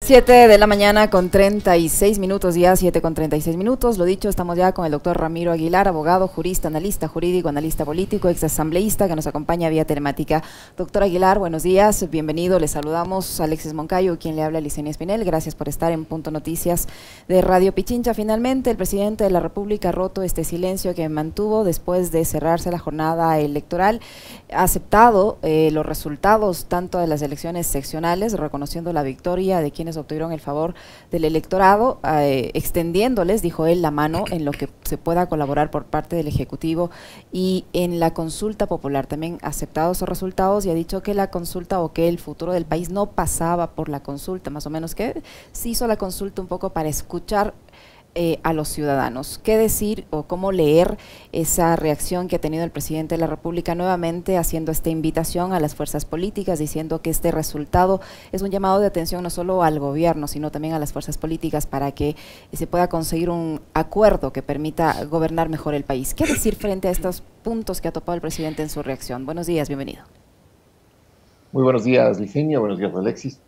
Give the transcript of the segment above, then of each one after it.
7 de la mañana con 36 minutos, ya 7 con 36 minutos. Lo dicho, estamos ya con el doctor Ramiro Aguilar, abogado, jurista, analista jurídico, analista político, exasambleísta, que nos acompaña vía telemática. Doctor Aguilar, buenos días, bienvenido. Le saludamos Alexis Moncayo, quien le habla, Licenia Espinel. Gracias por estar en Punto Noticias de Radio Pichincha. Finalmente, el presidente de la República ha roto este silencio que mantuvo después de cerrarse la jornada electoral. Ha aceptado los resultados tanto de las elecciones seccionales, reconociendo la victoria de quienes obtuvieron el favor del electorado, extendiéndoles, dijo él, la mano en lo que se pueda colaborar por parte del Ejecutivo y en la consulta popular. También ha aceptado esos resultados y ha dicho que la consulta o que el futuro del país no pasaba por la consulta, más o menos que se hizo la consulta un poco para escuchar a los ciudadanos. ¿Qué decir o cómo leer esa reacción que ha tenido el presidente de la República nuevamente haciendo esta invitación a las fuerzas políticas, diciendo que este resultado es un llamado de atención no solo al gobierno, sino también a las fuerzas políticas para que se pueda conseguir un acuerdo que permita gobernar mejor el país? ¿Qué decir frente a estos puntos que ha topado el presidente en su reacción? Buenos días, bienvenido. Muy buenos días, Licenia, buenos días, Alexis.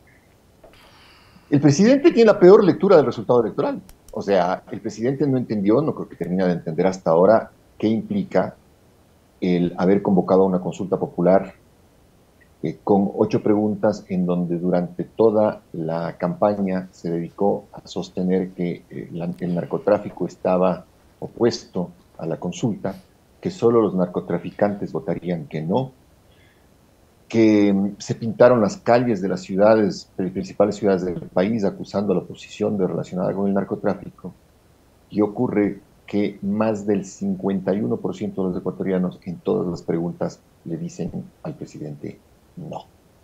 El presidente tiene la peor lectura del resultado electoral. O sea, el presidente no entendió, no creo que termine de entender hasta ahora, qué implica el haber convocado una consulta popular con 8 preguntas en donde durante toda la campaña se dedicó a sostener que el narcotráfico estaba opuesto a la consulta, que solo los narcotraficantes votarían que no, que se pintaron las calles de las ciudades, de las principales ciudades del país, acusando a la oposición de relacionada con el narcotráfico, y ocurre que más del 51% de los ecuatorianos en todas las preguntas le dicen al presidente no.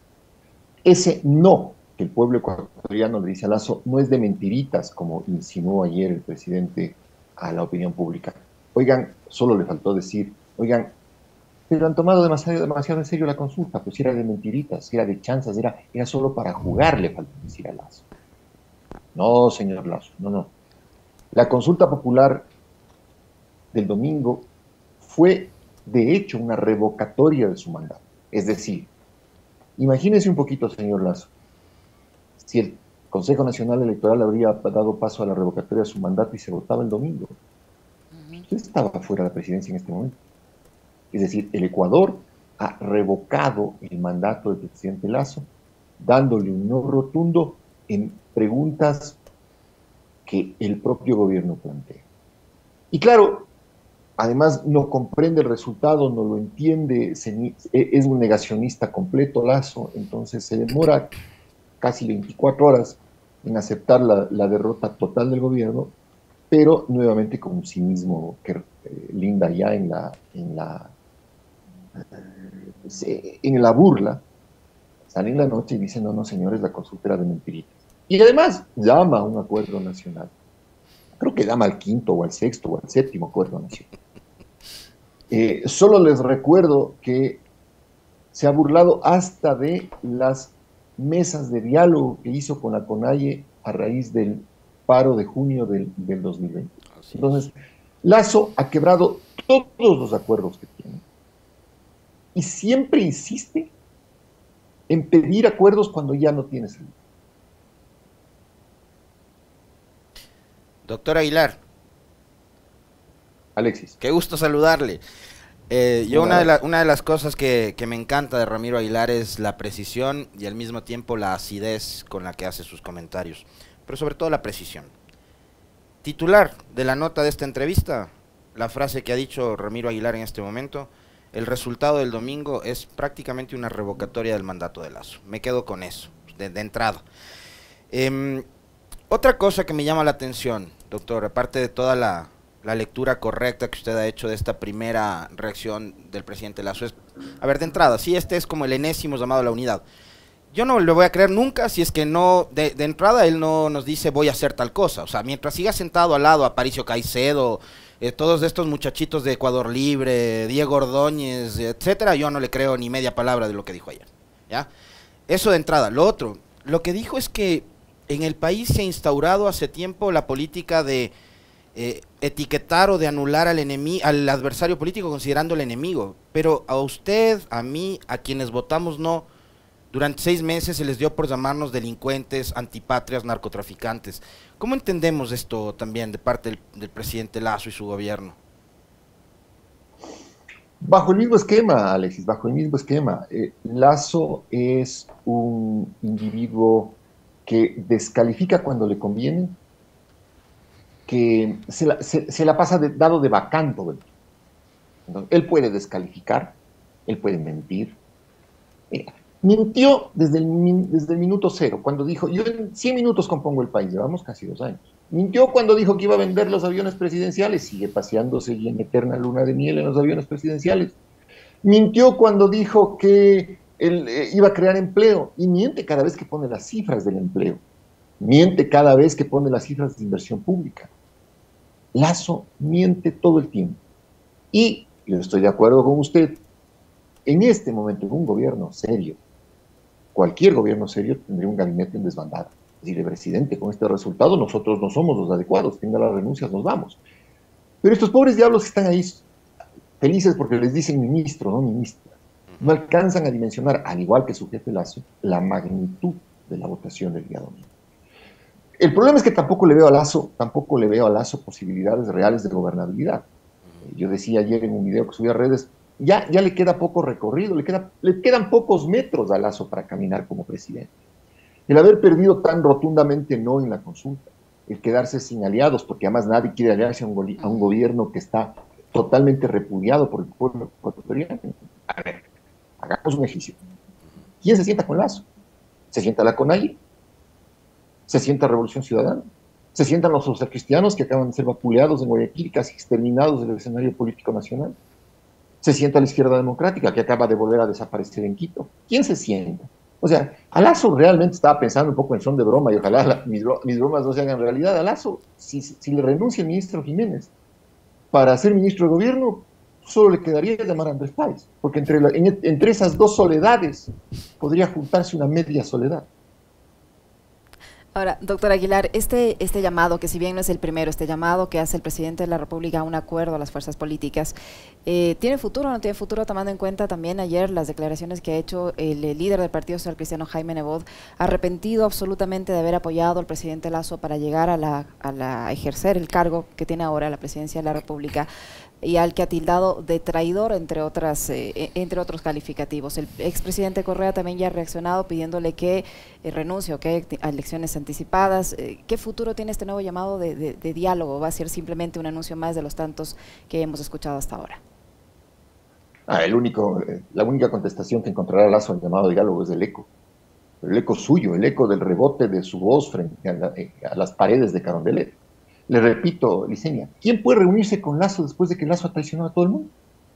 Ese no que el pueblo ecuatoriano le dice a Lasso no es de mentiritas, como insinuó ayer el presidente a la opinión pública. Oigan, solo le faltó decir, oigan, pero han tomado demasiado en serio la consulta, pues era de mentiritas, era de chanzas, era solo para jugar, le faltó decir a Lasso. No, señor Lasso, no. La consulta popular del domingo fue, de hecho, una revocatoria de su mandato. Es decir, imagínese un poquito, señor Lasso, si el Consejo Nacional Electoral habría dado paso a la revocatoria de su mandato y se votaba el domingo. Usted estaba fuera de la presidencia en este momento. Es decir, el Ecuador ha revocado el mandato del presidente Lasso, dándole un no rotundo en preguntas que el propio gobierno plantea. Y claro, además no comprende el resultado, no lo entiende, es un negacionista completo Lasso, entonces se demora casi 24 horas en aceptar la derrota total del gobierno, pero nuevamente con un cinismo que linda ya en la burla, sale en la noche y dice, no, señores, la consulta era de mentiritas. Y además llama a un acuerdo nacional. Creo que llama al 5º o al 6º o al 7º acuerdo nacional. Solo les recuerdo que se ha burlado hasta de las mesas de diálogo que hizo con la CONAIE a raíz del paro de junio del 2020. Entonces, Lasso ha quebrado todos los acuerdos que tiene. Y siempre insiste en pedir acuerdos cuando ya no tiene salida. Doctor Aguilar. Alexis. Qué gusto saludarle. Una de las cosas que me encanta de Ramiro Aguilar es la precisión y al mismo tiempo la acidez con la que hace sus comentarios, pero sobre todo la precisión. Titular de la nota de esta entrevista, la frase que ha dicho Ramiro Aguilar en este momento: el resultado del domingo es prácticamente una revocatoria del mandato de Lasso. Me quedo con eso, de entrada. Otra cosa que me llama la atención, doctor, aparte de toda la lectura correcta que usted ha hecho de esta primera reacción del presidente Lasso, es, a ver, de entrada, si este es como el enésimo llamado a la unidad, yo no le voy a creer nunca si es que no, de entrada él no nos dice voy a hacer tal cosa. O sea, mientras siga sentado al lado Aparicio Caicedo, todos estos muchachitos de Ecuador Libre, Diego Ordóñez, etcétera, yo no le creo ni media palabra de lo que dijo ayer, ¿ya? Eso de entrada. Lo otro, lo que dijo es que en el país se ha instaurado hace tiempo la política de etiquetar o de anular al adversario político considerándolo enemigo, pero a usted, a mí, a quienes votamos no, Durante 6 meses se les dio por llamarnos delincuentes, antipatrias, narcotraficantes. ¿Cómo entendemos esto también de parte del presidente Lasso y su gobierno? Bajo el mismo esquema, Alexis, bajo el mismo esquema. Lasso es un individuo que descalifica cuando le conviene, que se la pasa dado de bacán todo el tiempo. Entonces, él puede descalificar, él puede mentir. Mira, mintió desde el minuto cero, cuando dijo, yo en 100 minutos compongo el país, llevamos casi 2 años. Mintió cuando dijo que iba a vender los aviones presidenciales, sigue paseándose y en eterna luna de miel en los aviones presidenciales. Mintió cuando dijo que él iba a crear empleo, y miente cada vez que pone las cifras del empleo. Miente cada vez que pone las cifras de inversión pública. Lasso miente todo el tiempo. Y yo estoy de acuerdo con usted, en este momento, en un gobierno serio, cualquier gobierno serio tendría un gabinete en desbandada. Es decir, el presidente, con este resultado, nosotros no somos los adecuados, tenga las renuncias, nos vamos. Pero estos pobres diablos que están ahí, felices porque les dicen ministro, no ministra, no alcanzan a dimensionar, al igual que su jefe Lasso, la magnitud de la votación del día domingo. El problema es que tampoco le veo a Lasso posibilidades reales de gobernabilidad. Yo decía ayer en un video que subí a redes, ya le queda poco recorrido, le quedan pocos metros a Lasso para caminar como presidente. El haber perdido tan rotundamente no en la consulta, el quedarse sin aliados, porque además nadie quiere aliarse a un gobierno que está totalmente repudiado por el pueblo ecuatoriano. A ver, hagamos un ejercicio. ¿Quién se sienta con Lasso? ¿Se sienta la CONAIE? ¿Se sienta Revolución Ciudadana? ¿Se sientan los socialcristianos que acaban de ser vapuleados en Guayaquil y casi exterminados del escenario político nacional? ¿Se sienta la izquierda democrática que acaba de volver a desaparecer en Quito? ¿Quién se sienta? O sea, a Lasso realmente estaba pensando un poco en son de broma y ojalá mis bromas no se hagan realidad. A Lasso, si le renuncia el ministro Jiménez para ser ministro de gobierno, solo le quedaría llamar a Andrés Páez, porque entre esas dos soledades podría juntarse una media soledad. Ahora, doctor Aguilar, este llamado, que si bien no es el primero, este llamado que hace el presidente de la República a un acuerdo a las fuerzas políticas, ¿tiene futuro o no tiene futuro, tomando en cuenta también ayer las declaraciones que ha hecho el líder del Partido Social Cristiano, Jaime Nebot, arrepentido absolutamente de haber apoyado al presidente Lasso para llegar a ejercer el cargo que tiene ahora, la presidencia de la República, y al que ha tildado de traidor, entre otros calificativos? El expresidente Correa también ya ha reaccionado pidiéndole que renuncie o que a elecciones anticipadas. ¿Qué futuro tiene este nuevo llamado de diálogo? ¿Va a ser simplemente un anuncio más de los tantos que hemos escuchado hasta ahora? La única contestación que encontrará Lasso al llamado de diálogo es el eco. El eco suyo, el eco del rebote de su voz frente a las paredes de Carondelet. Le repito, Licenia, ¿quién puede reunirse con Lasso después de que Lasso ha traicionado a todo el mundo?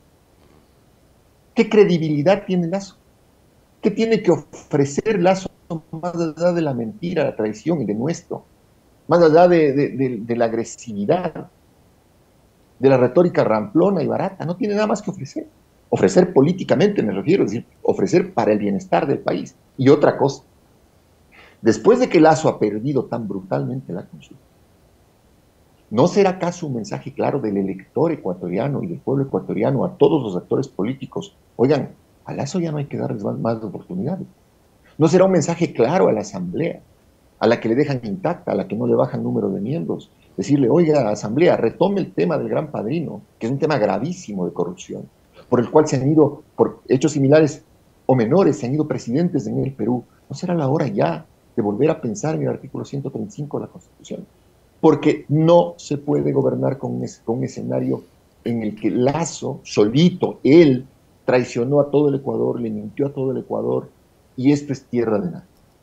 ¿Qué credibilidad tiene Lasso? ¿Qué tiene que ofrecer Lasso más allá de la mentira, la traición y de nuestro? Más allá de la agresividad, de la retórica ramplona y barata. No tiene nada más que ofrecer. Ofrecer políticamente, me refiero, es decir, ofrecer para el bienestar del país. Y otra cosa, después de que Lasso ha perdido tan brutalmente la consulta, ¿no será acaso un mensaje claro del elector ecuatoriano y del pueblo ecuatoriano a todos los actores políticos? Oigan, a Lasso ya no hay que darles más oportunidades. ¿No será un mensaje claro a la Asamblea, a la que le dejan intacta, a la que no le bajan número de miembros? Decirle, oiga, Asamblea, retome el tema del Gran Padrino, que es un tema gravísimo de corrupción, por el cual se han ido, por hechos similares o menores, se han ido presidentes en el Perú. ¿No será la hora ya de volver a pensar en el artículo 135 de la Constitución? Porque no se puede gobernar con un escenario en el que Lasso, solito, él, traicionó a todo el Ecuador, le mintió a todo el Ecuador, y esto es tierra de nadie.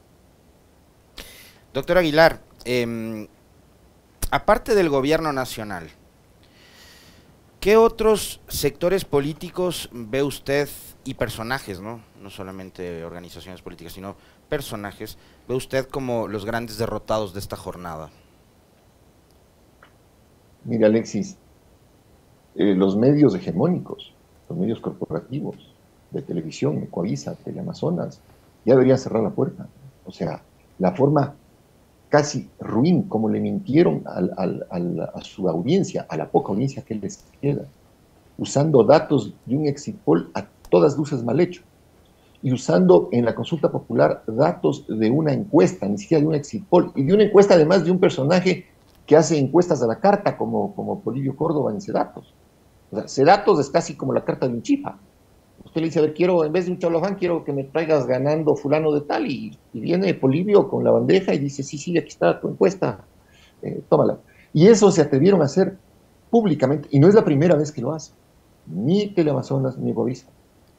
Doctor Aguilar, aparte del gobierno nacional, ¿qué otros sectores políticos ve usted, y personajes, no solamente organizaciones políticas, sino personajes, ve usted como los grandes derrotados de esta jornada? Mira, Alexis, los medios hegemónicos, los medios corporativos de televisión, Ecuavisa, Teleamazonas, ya deberían cerrar la puerta. O sea, la forma casi ruin como le mintieron a su audiencia, a la poca audiencia que les queda, usando datos de un exit poll a todas luces mal hecho. y usando en la consulta popular datos de una encuesta, ni siquiera de un exit poll, y de una encuesta además de un personaje que hace encuestas a la carta, como Polibio Córdoba en Sedatos. O sea, Sedatos es casi como la carta de un chifa. Usted le dice, a ver, quiero, en vez de un cholofán, quiero que me traigas ganando fulano de tal, y viene Polibio con la bandeja y dice, sí, sí, aquí está tu encuesta, tómala. Y eso se atrevieron a hacer públicamente, y no es la primera vez que lo hacen, ni Teleamazonas ni Ecoavisa.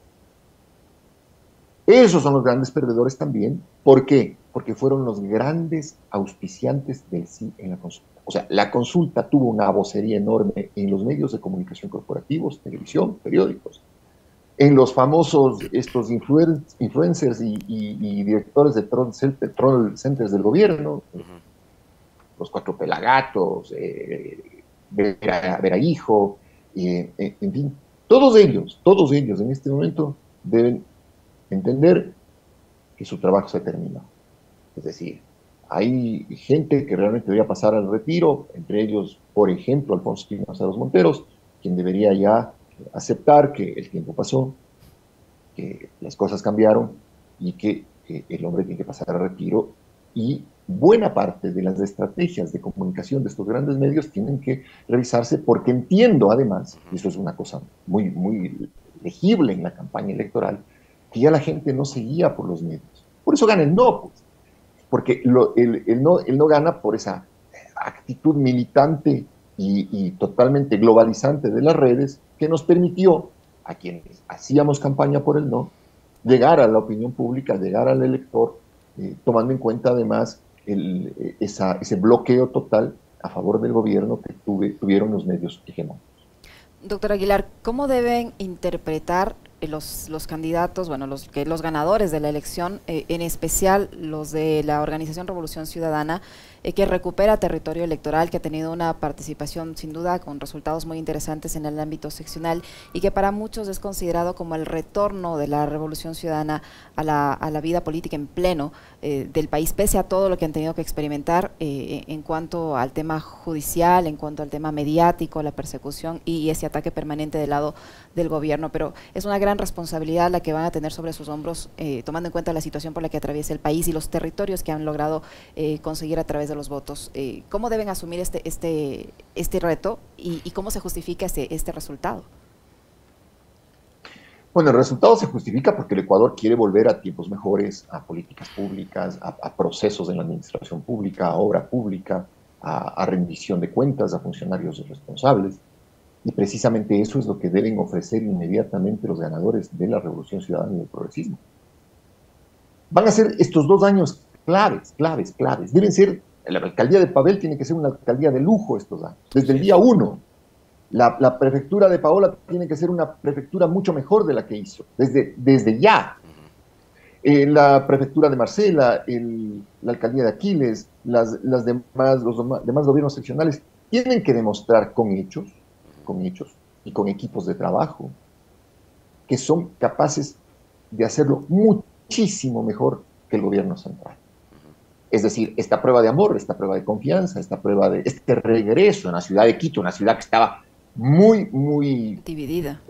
Esos son los grandes perdedores también. ¿Por qué? Porque fueron los grandes auspiciantes del sí en la consulta. O sea, la consulta tuvo una vocería enorme en los medios de comunicación corporativos, televisión, periódicos, en los famosos estos influencers y directores de troll centers del gobierno, los cuatro pelagatos, Vera Hijo, en fin, todos ellos en este momento deben entender que su trabajo se terminó. Es decir, hay gente que realmente debería pasar al retiro, entre ellos, por ejemplo, Alfonso Espinosa de los Monteros, quien debería ya aceptar que el tiempo pasó, que las cosas cambiaron y que el hombre tiene que pasar al retiro, y buena parte de las estrategias de comunicación de estos grandes medios tienen que revisarse, porque entiendo además, y eso es una cosa muy, muy legible en la campaña electoral, que ya la gente no se guía por los medios. Por eso gana el no, pues, porque el no gana por esa actitud militante y totalmente globalizante de las redes que nos permitió a quienes hacíamos campaña por el no llegar a la opinión pública, llegar al elector, tomando en cuenta además ese bloqueo total a favor del gobierno que tuvieron los medios hegemónicos. Doctor Aguilar, ¿cómo deben interpretar los candidatos, bueno, los ganadores de la elección, en especial los de la Organización Revolución Ciudadana, que recupera territorio electoral, que ha tenido una participación sin duda con resultados muy interesantes en el ámbito seccional y que para muchos es considerado como el retorno de la Revolución Ciudadana a la vida política en pleno del país, pese a todo lo que han tenido que experimentar en cuanto al tema judicial, en cuanto al tema mediático, la persecución y ese ataque permanente del lado del gobierno? Pero es una gran responsabilidad la que van a tener sobre sus hombros, tomando en cuenta la situación por la que atraviesa el país y los territorios que han logrado conseguir a través de los votos. ¿Cómo deben asumir este reto y cómo se justifica este resultado? Bueno, el resultado se justifica porque el Ecuador quiere volver a tiempos mejores, a políticas públicas, a procesos en la administración pública, a obra pública, a rendición de cuentas, a funcionarios responsables. Y precisamente eso es lo que deben ofrecer inmediatamente los ganadores de la Revolución Ciudadana y del progresismo. Van a ser estos 2 años claves. Deben ser, la alcaldía de Pavel tiene que ser una alcaldía de lujo estos años, desde el día 1. La prefectura de Paola tiene que ser una prefectura mucho mejor de la que hizo, desde ya. La prefectura de Marcela, la alcaldía de Aquiles, los demás gobiernos seccionales tienen que demostrar con hechos y con equipos de trabajo que son capaces de hacerlo muchísimo mejor que el gobierno central. Es decir, esta prueba de amor, esta prueba de confianza, esta prueba de este regreso en la ciudad de Quito, una ciudad que estaba muy dividida.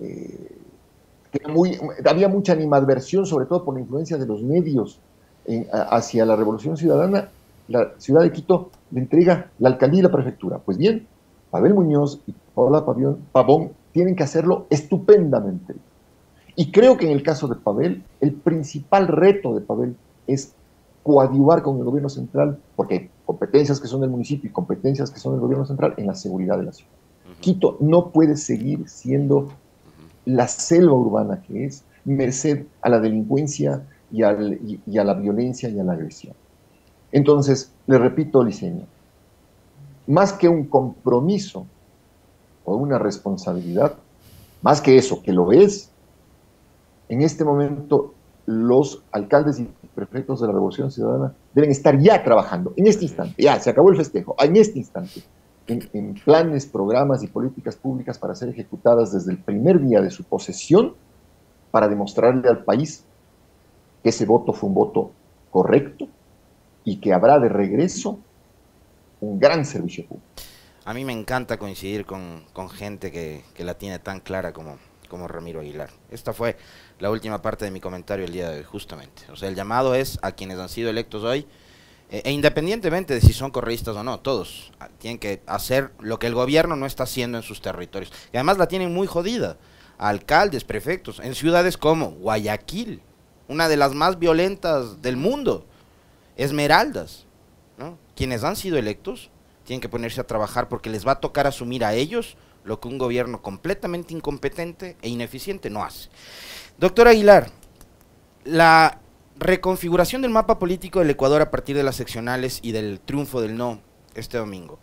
Había mucha animadversión, sobre todo por la influencia de los medios hacia la Revolución Ciudadana. La ciudad de Quito le entrega la alcaldía y la prefectura. Pues bien, Pavel Muñoz y Paola Pavón tienen que hacerlo estupendamente. Y creo que en el caso de Pavel, el principal reto de Pavel es coadyuvar con el gobierno central, porque hay competencias que son del municipio y competencias que son del gobierno central en la seguridad de la ciudad. Quito no puede seguir siendo la selva urbana que es, merced a la delincuencia y a la violencia y a la agresión. Entonces, le repito, Liceña, más que un compromiso o una responsabilidad, más que eso, que lo es, en este momento los alcaldes y prefectos de la Revolución Ciudadana deben estar ya trabajando, en este instante, ya, se acabó el festejo, en este instante, en planes, programas y políticas públicas para ser ejecutadas desde el primer día de su posesión, para demostrarle al país que ese voto fue un voto correcto y que habrá de regreso un gran servicio público. A mí me encanta coincidir con gente que la tiene tan clara como Ramiro Aguilar. Esta fue la última parte de mi comentario el día de hoy, justamente. O sea, el llamado es a quienes han sido electos hoy, e independientemente de si son correístas o no, todos tienen que hacer lo que el gobierno no está haciendo en sus territorios. Y además la tienen muy jodida. Alcaldes, prefectos, en ciudades como Guayaquil, una de las más violentas del mundo, Esmeraldas, ¿no? Quienes han sido electos tienen que ponerse a trabajar porque les va a tocar asumir a ellos lo que un gobierno completamente incompetente e ineficiente no hace. Doctor Aguilar, la reconfiguración del mapa político del Ecuador a partir de las seccionales y del triunfo del no este domingo,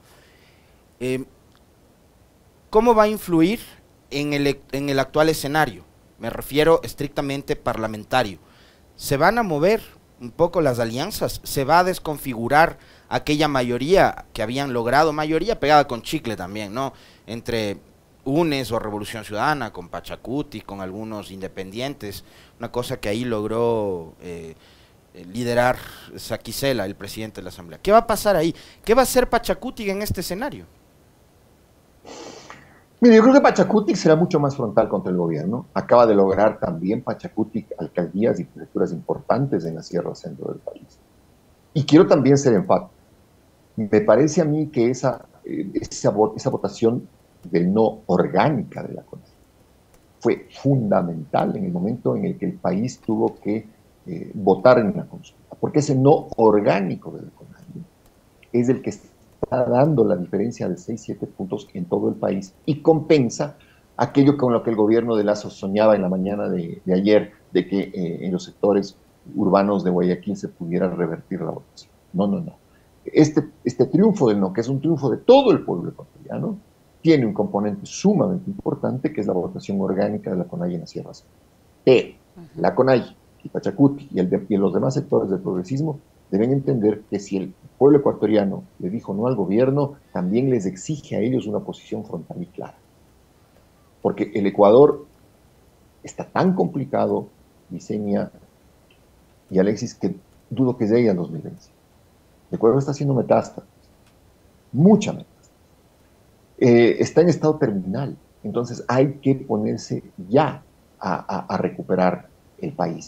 ¿cómo va a influir en el actual escenario? Me refiero estrictamente parlamentario. ¿Se van a mover un poco las alianzas? ¿Se va a desconfigurar aquella mayoría que habían logrado, mayoría pegada con chicle también, ¿no? Entre UNES o Revolución Ciudadana, con Pachacuti, con algunos independientes, una cosa que ahí logró liderar Saquicela, el presidente de la Asamblea. ¿Qué va a pasar ahí? ¿Qué va a hacer Pachacuti en este escenario? Mire, yo creo que Pachacuti será mucho más frontal contra el gobierno. Acaba de lograr también Pachacuti alcaldías y prefecturas importantes en la Sierra Centro del país. Y quiero también ser enfático. Me parece a mí que esa votación del no orgánica de la CONAIE fue fundamental en el momento en el que el país tuvo que votar en una consulta, porque ese no orgánico de la CONAIE es el que está dando la diferencia de 6-7 puntos en todo el país y compensa aquello con lo que el gobierno de Lasso soñaba en la mañana de ayer, de que en los sectores urbanos de Guayaquil se pudiera revertir la votación. No, no, no. Este triunfo del no, que es un triunfo de todo el pueblo ecuatoriano, tiene un componente sumamente importante, que es la votación orgánica de la CONAIE en la Sierra Central. Pero la CONAIE y Pachacuti y los demás sectores del progresismo deben entender que si el pueblo ecuatoriano le dijo no al gobierno, también les exige a ellos una posición frontal y clara. Porque el Ecuador está tan complicado, Yesenia y Alexis, que dudo que llegue al 2020. El Ecuador está haciendo metástasis, mucha metástasis. Está en estado terminal, entonces hay que ponerse ya a recuperar el país.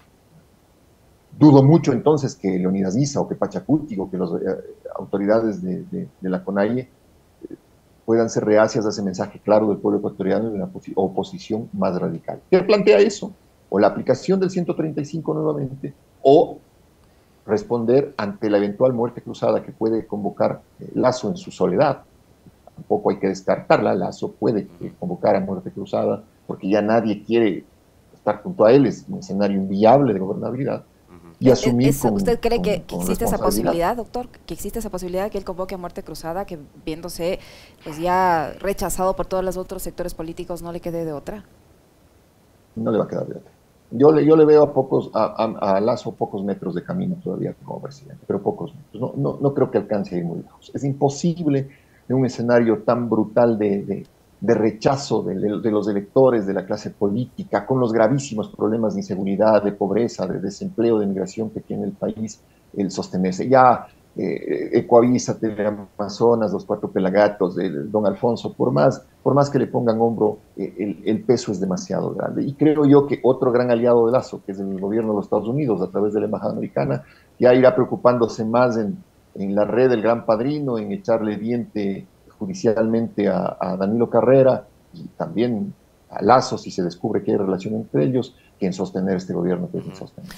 Dudo mucho entonces que Leonidas Issa o que Pachacuti o que las autoridades de la CONAIE puedan ser reacias a ese mensaje claro del pueblo ecuatoriano de una oposición más radical. ¿Qué plantea eso? O la aplicación del 135 nuevamente, o responder ante la eventual muerte cruzada que puede convocar Lasso en su soledad. Tampoco hay que descartarla, Lasso puede convocar a muerte cruzada, porque ya nadie quiere estar junto a él, es un escenario inviable de gobernabilidad. Y asumir ¿Usted cree que existe esa posibilidad, doctor? ¿Que existe esa posibilidad de que él convoque a muerte cruzada, que viéndose pues ya rechazado por todos los otros sectores políticos no le quede de otra? No le va a quedar de otra. Yo le veo a Lasso pocos metros de camino todavía como presidente, pero pocos metros. No creo que alcance a ir muy lejos. Es imposible en un escenario tan brutal de rechazo de los electores, de la clase política, con los gravísimos problemas de inseguridad, de pobreza, de desempleo, de migración que tiene el país, el sostenerse. Ya Ecoavisa, Teleamazonas, los Cuatro Pelagatos, don Alfonso, por más que le pongan hombro, el peso es demasiado grande. Y creo yo que otro gran aliado de Lasso, que es el gobierno de los Estados Unidos, a través de la Embajada Americana, ya irá preocupándose más en la red del Gran Padrino, en echarle diente judicialmente a Danilo Carrera y también a Lasso, si se descubre que hay relación entre ellos, que en sostener este gobierno que es insostenible.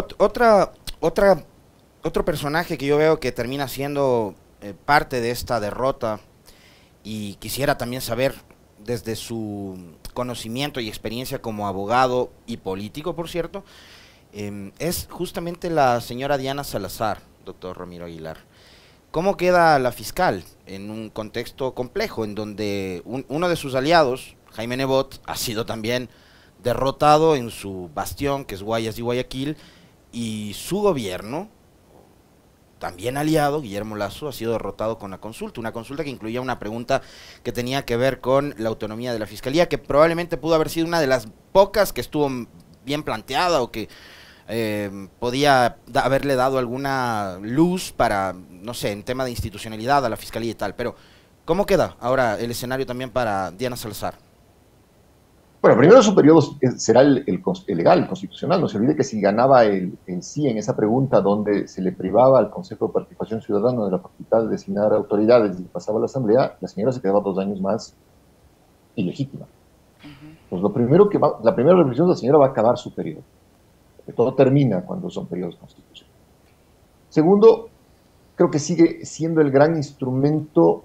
Otro personaje que yo veo que termina siendo parte de esta derrota, y quisiera también saber desde su conocimiento y experiencia como abogado y político, por cierto, es justamente la señora Diana Salazar, doctor Ramiro Aguilar. ¿Cómo queda la fiscal en un contexto complejo en donde uno de sus aliados, Jaime Nebot, ha sido también derrotado en su bastión, que es Guayas y Guayaquil, y su gobierno, también aliado, Guillermo Lasso, ha sido derrotado con una consulta que incluía una pregunta que tenía que ver con la autonomía de la Fiscalía, que probablemente pudo haber sido una de las pocas que estuvo bien planteada o que podía haberle dado alguna luz para, no sé, en tema de institucionalidad a la Fiscalía y tal. Pero, ¿cómo queda ahora el escenario también para Diana Salazar? Bueno, primero su periodo será el legal, el constitucional. No se olvide que si ganaba el sí en esa pregunta donde se le privaba al Consejo de Participación Ciudadana de la facultad de designar autoridades y pasaba a la Asamblea, la señora se quedaba 2 años más ilegítima. Pues lo primero la primera reflexión de la señora va a acabar su periodo, porque todo termina cuando son periodos constitucionales. Segundo, creo que sigue siendo el gran instrumento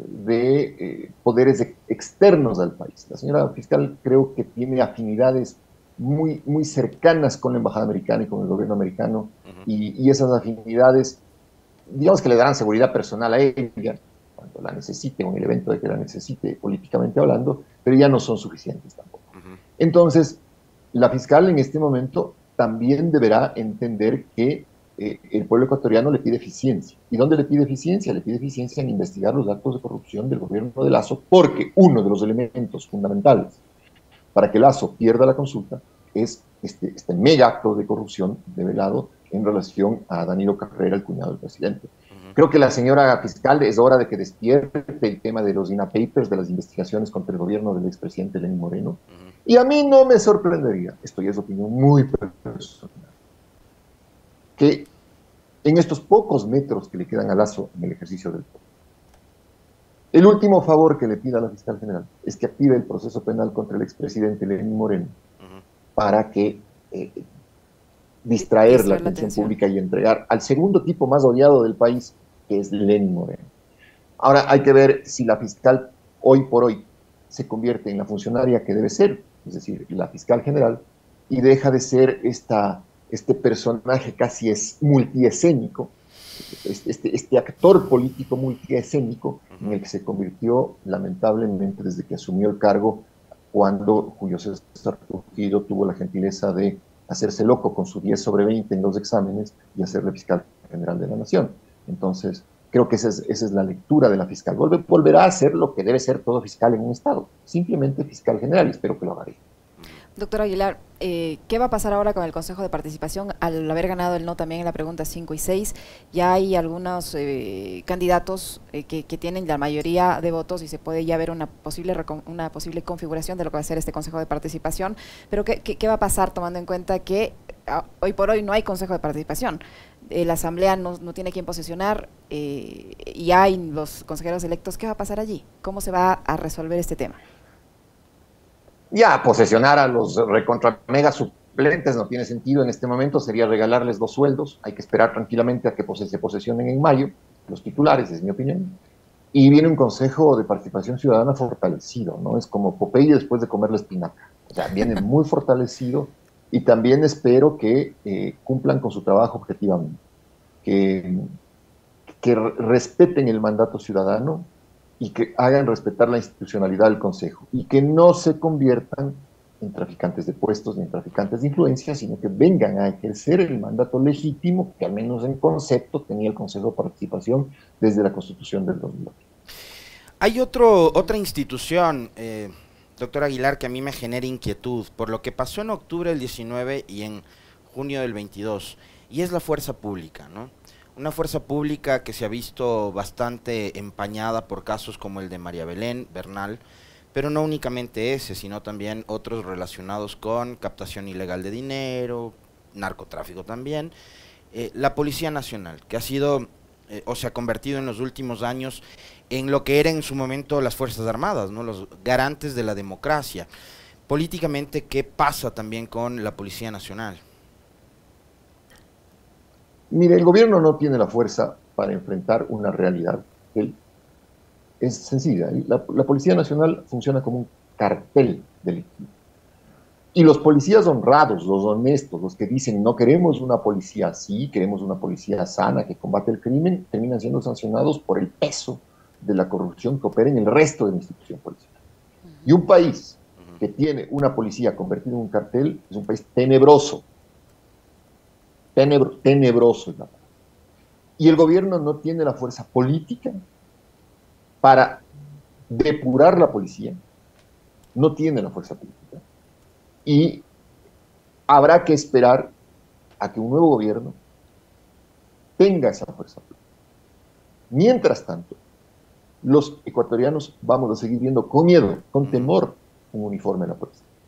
de poderes externos al país. La señora fiscal creo que tiene afinidades muy, muy cercanas con la embajada americana y con el gobierno americano, y esas afinidades, digamos que le darán seguridad personal a ella cuando la necesite, o en el evento de que la necesite políticamente hablando, pero ya no son suficientes tampoco. Entonces, la fiscal en este momento también deberá entender que el pueblo ecuatoriano le pide eficiencia. ¿Y dónde le pide eficiencia? Le pide eficiencia en investigar los actos de corrupción del gobierno de Lazo, porque uno de los elementos fundamentales para que Lazo pierda la consulta es este mega acto de corrupción develado en relación a Danilo Carrera, el cuñado del presidente. Creo que la señora fiscal es hora de que despierte el tema de los INA Papers, de las investigaciones contra el gobierno del expresidente Lenín Moreno. Y a mí no me sorprendería, esto ya es opinión muy personal, que en estos pocos metros que le quedan a Lazo en el ejercicio del poder, el último favor que le pida a la fiscal general es que active el proceso penal contra el expresidente Lenín Moreno para que distraer la atención pública y entregar al segundo tipo más odiado del país, que es Lenín Moreno. Ahora hay que ver si la fiscal hoy por hoy se convierte en la funcionaria que debe ser, es decir, la fiscal general, y deja de ser este personaje casi multiescénico, este actor político multiescénico en el que se convirtió lamentablemente desde que asumió el cargo, cuando Julio César Trujillo tuvo la gentileza de hacerse loco con su 10/20 en los exámenes y hacerle fiscal general de la nación. Entonces, creo que esa es la lectura de la fiscal. Volverá a ser lo que debe ser todo fiscal en un Estado, simplemente fiscal general, y espero que lo haga bien. Doctor Aguilar, ¿qué va a pasar ahora con el Consejo de Participación? Al haber ganado el no también en la pregunta 5 y 6, ya hay algunos candidatos que tienen la mayoría de votos y se puede ya ver una posible configuración de lo que va a ser este Consejo de Participación. Pero ¿qué va a pasar tomando en cuenta que hoy por hoy no hay Consejo de Participación? La Asamblea no tiene quien posesionar y hay los consejeros electos. ¿Qué va a pasar allí? ¿Cómo se va a resolver este tema? Ya, posesionar a los recontra mega suplentes no tiene sentido en este momento, sería regalarles 2 sueldos, hay que esperar tranquilamente a que se posesionen en mayo, los titulares, es mi opinión, y viene un Consejo de Participación Ciudadana fortalecido, ¿no? Es como Popeye después de comer la espinaca, o sea, viene muy fortalecido, y también espero que cumplan con su trabajo objetivamente, que respeten el mandato ciudadano, y que hagan respetar la institucionalidad del Consejo, y que no se conviertan en traficantes de puestos ni en traficantes de influencia, sino que vengan a ejercer el mandato legítimo que al menos en concepto tenía el Consejo de Participación desde la Constitución del 2008. Hay otra institución, doctor Aguilar, que a mí me genera inquietud por lo que pasó en octubre del 19 y en junio del 22, y es la fuerza pública, ¿no? Una fuerza pública que se ha visto bastante empañada por casos como el de María Belén Bernal, pero no únicamente ese, sino también otros relacionados con captación ilegal de dinero, narcotráfico también. La Policía Nacional, que ha sido o se ha convertido en los últimos años en lo que era en su momento las Fuerzas Armadas, ¿no? Los garantes de la democracia. Políticamente, ¿qué pasa también con la Policía Nacional? Mire, el gobierno no tiene la fuerza para enfrentar una realidad. Es sencilla. La Policía Nacional funciona como un cartel delictivo. Y los policías honrados, los honestos, los que dicen no queremos una policía así, queremos una policía sana que combate el crimen, terminan siendo sancionados por el peso de la corrupción que opera en el resto de la institución policial. Y un país que tiene una policía convertida en un cartel es un país tenebroso. Tenebroso es la palabra. Y el gobierno no tiene la fuerza política para depurar la policía, no tiene la fuerza política, y habrá que esperar a que un nuevo gobierno tenga esa fuerza política. Mientras tanto, los ecuatorianos vamos a seguir viendo con miedo, con temor, un uniforme en la policía.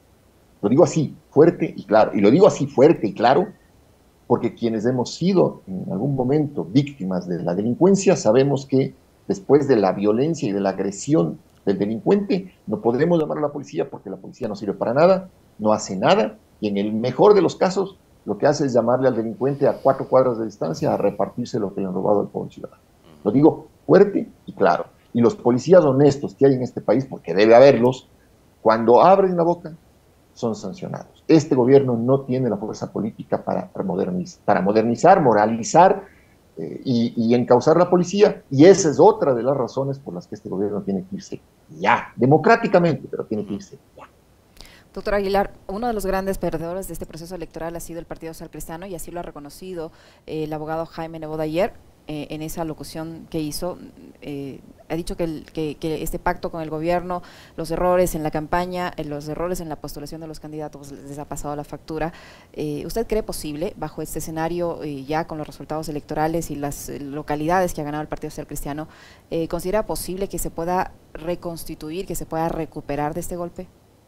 Lo digo así, fuerte y claro. Y lo digo así, fuerte y claro, porque quienes hemos sido en algún momento víctimas de la delincuencia sabemos que después de la violencia y de la agresión del delincuente no podremos llamar a la policía porque la policía no sirve para nada, no hace nada, y en el mejor de los casos lo que hace es llamarle al delincuente a 4 cuadras de distancia a repartirse lo que le han robado al pobre ciudadano. Lo digo fuerte y claro. Y los policías honestos que hay en este país, porque debe haberlos, cuando abren la boca, son sancionados. Este gobierno no tiene la fuerza política para modernizar, moralizar y encauzar la policía, y esa es otra de las razones por las que este gobierno tiene que irse ya, democráticamente, pero tiene que irse ya. Doctor Aguilar, uno de los grandes perdedores de este proceso electoral ha sido el Partido Social Cristiano, y así lo ha reconocido el abogado Jaime Nebot ayer en esa locución que hizo. Ha dicho que este pacto con el gobierno, los errores en la campaña, los errores en la postulación de los candidatos les ha pasado la factura. ¿Usted cree posible, bajo este escenario, ya con los resultados electorales y las localidades que ha ganado el Partido Social Cristiano, considera posible que se pueda reconstituir, que se pueda recuperar de este golpe?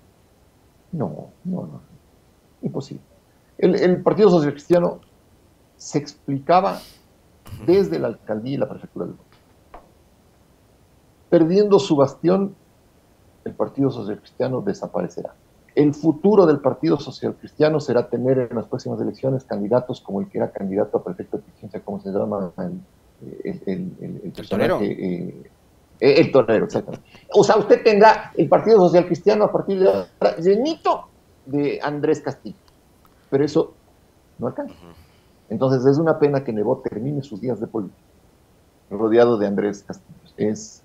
No, imposible. El Partido Social Cristiano se explicaba desde la alcaldía y la prefectura del gobierno. Perdiendo su bastión, el Partido Social Cristiano desaparecerá. El futuro del Partido Social Cristiano será tener en las próximas elecciones candidatos como el que era candidato a prefecto de eficiencia, ¿cómo se llama? El torero. El torero, exactamente. O sea, usted tendrá el Partido Social Cristiano a partir de ahora llenito de Andrés Castillo. Pero eso no alcanza. Entonces es una pena que Nebot termine sus días de política rodeado de Andrés Castillo. Es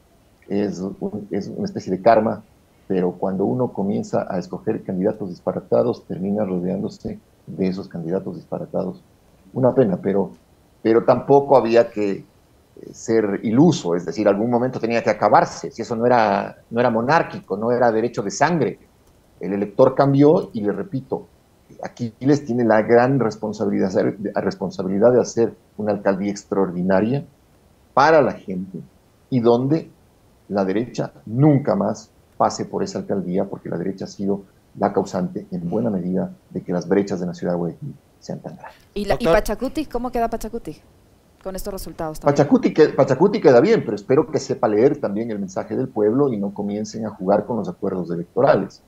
una especie de karma, pero cuando uno comienza a escoger candidatos disparatados, termina rodeándose de esos candidatos disparatados. Una pena, pero tampoco había que ser iluso, es decir, algún momento tenía que acabarse, si eso no era monárquico, no era derecho de sangre. El elector cambió y le repito, Aquiles tiene la gran responsabilidad de hacer una alcaldía extraordinaria para la gente y donde la derecha nunca más pase por esa alcaldía, porque la derecha ha sido la causante en buena medida de que las brechas de la ciudad de Guayaquil sean tan grandes. ¿Y Pachacuti? ¿Cómo queda Pachacuti con estos resultados también? Pachacuti queda bien, pero espero que sepa leer también el mensaje del pueblo y no comiencen a jugar con los acuerdos electorales.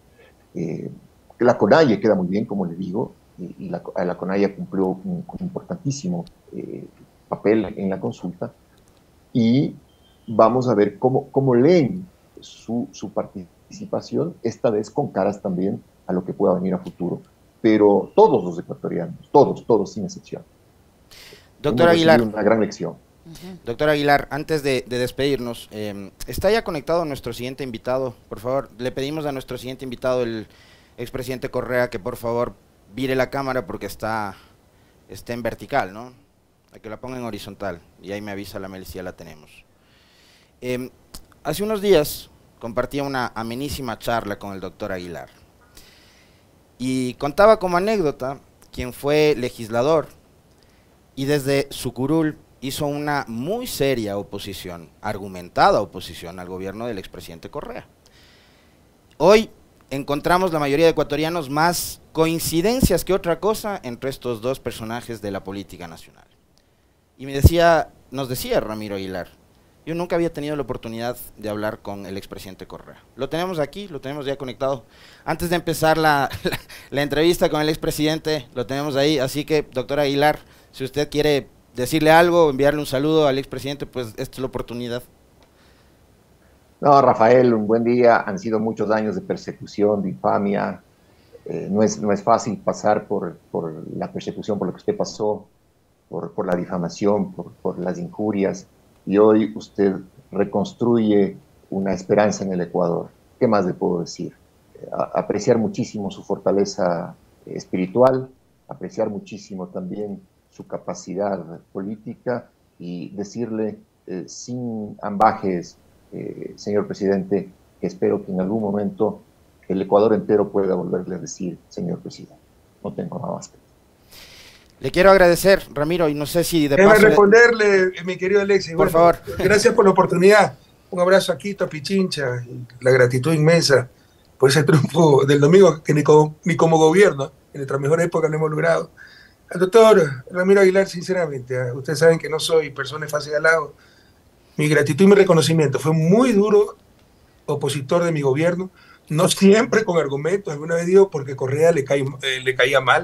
La CONAIE queda muy bien, como le digo, y la CONAIE cumplió un importantísimo papel en la consulta, y vamos a ver cómo leen su participación, esta vez con caras también a lo que pueda venir a futuro. Pero todos los ecuatorianos, todos sin excepción. Doctor Aguilar. Una gran lección. Doctor Aguilar, antes de despedirnos, está ya conectado nuestro siguiente invitado. Por favor, le pedimos a nuestro siguiente invitado, el expresidente Correa, que por favor vire la cámara porque está en vertical, ¿no? A que la ponga en horizontal, y ahí me avisa la Mel si ya la tenemos. Hace unos días compartía una amenísima charla con el doctor Aguilar, y contaba como anécdota quien fue legislador y desde su curul hizo una muy seria oposición, argumentada oposición al gobierno del expresidente Correa. Hoy encontramos la mayoría de ecuatorianos más coincidencias que otra cosa entre estos dos personajes de la política nacional. Y nos decía Ramiro Aguilar, yo nunca había tenido la oportunidad de hablar con el expresidente Correa. Lo tenemos aquí, lo tenemos ya conectado. Antes de empezar la entrevista con el expresidente, lo tenemos ahí. Así que, doctor Aguilar, si usted quiere decirle algo, enviarle un saludo al expresidente, pues esta es la oportunidad. No, Rafael, un buen día. Han sido muchos años de persecución, de infamia. No es fácil pasar por la persecución, por lo que usted pasó, por la difamación, por las injurias. Y hoy usted reconstruye una esperanza en el Ecuador. ¿Qué más le puedo decir? Apreciar muchísimo su fortaleza espiritual, apreciar muchísimo también su capacidad política y decirle sin ambajes, señor presidente, que espero que en algún momento el Ecuador entero pueda volverle a decir, señor presidente. No tengo nada más que decir. Le quiero agradecer, Ramiro, y no sé si de paso... Déjame responderle, mi querido Alexis. Por favor. Gracias por la oportunidad. Un abrazo a Quito, a Pichincha, la gratitud inmensa por ese triunfo del domingo que ni como gobierno, en nuestra mejor época lo hemos logrado. Al doctor Ramiro Aguilar, sinceramente, ustedes saben que no soy persona fácil al lado. Mi gratitud y mi reconocimiento. Fue muy duro opositor de mi gobierno, no siempre con argumentos, alguna vez digo porque Correa le caía mal.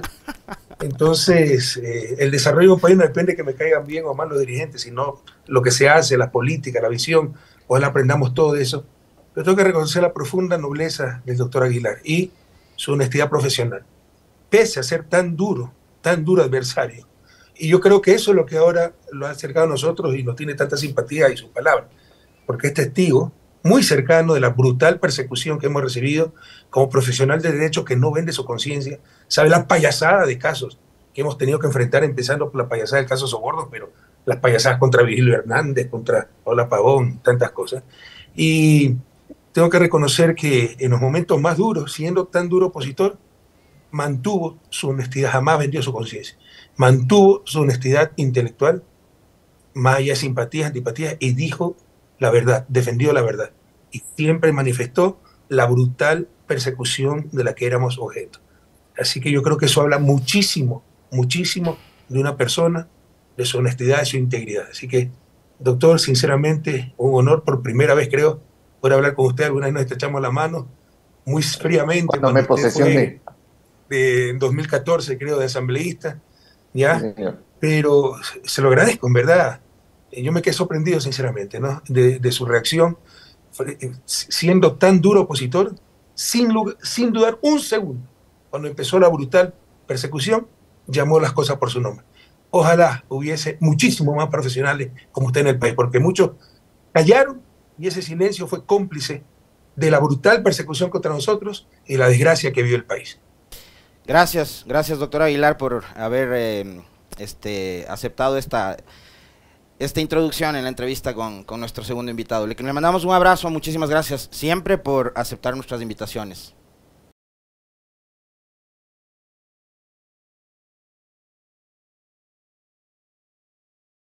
Entonces, el desarrollo de un país no depende de que me caigan bien o mal los dirigentes, sino lo que se hace, la política, la visión. Ojalá aprendamos todo eso. Pero tengo que reconocer la profunda nobleza del doctor Aguilar y su honestidad profesional, pese a ser tan duro adversario. Y yo creo que eso es lo que ahora lo ha acercado a nosotros y nos tiene tanta simpatía y sus palabras, porque es testigo muy cercano de la brutal persecución que hemos recibido como profesional de derecho que no vende su conciencia, sabe la payasada de casos que hemos tenido que enfrentar, empezando por la payasada del caso Soborno, pero las payasadas contra Vigilio Hernández, contra Paula Pavón, tantas cosas. Y tengo que reconocer que en los momentos más duros, siendo tan duro opositor, mantuvo su honestidad, jamás vendió su conciencia, mantuvo su honestidad intelectual, más allá de simpatías, antipatías, y dijo la verdad, defendió la verdad, y siempre manifestó la brutal persecución de la que éramos objeto. Así que yo creo que eso habla muchísimo, muchísimo de una persona, de su honestidad, de su integridad. Así que, doctor, sinceramente, un honor por primera vez, creo, poder hablar con usted. Alguna vez nos estrechamos la mano, muy fríamente. Cuando me posesioné. En 2014, creo, de asambleísta, ¿ya? Sí, pero se lo agradezco, en verdad. Yo me quedé sorprendido, sinceramente, ¿no? de su reacción, siendo tan duro opositor, sin dudar un segundo. Cuando empezó la brutal persecución, llamó las cosas por su nombre. Ojalá hubiese muchísimos más profesionales como usted en el país, porque muchos callaron y ese silencio fue cómplice de la brutal persecución contra nosotros y la desgracia que vivió el país. Gracias, doctor Aguilar, por haber aceptado esta introducción en la entrevista con nuestro segundo invitado. Le mandamos un abrazo, muchísimas gracias siempre por aceptar nuestras invitaciones.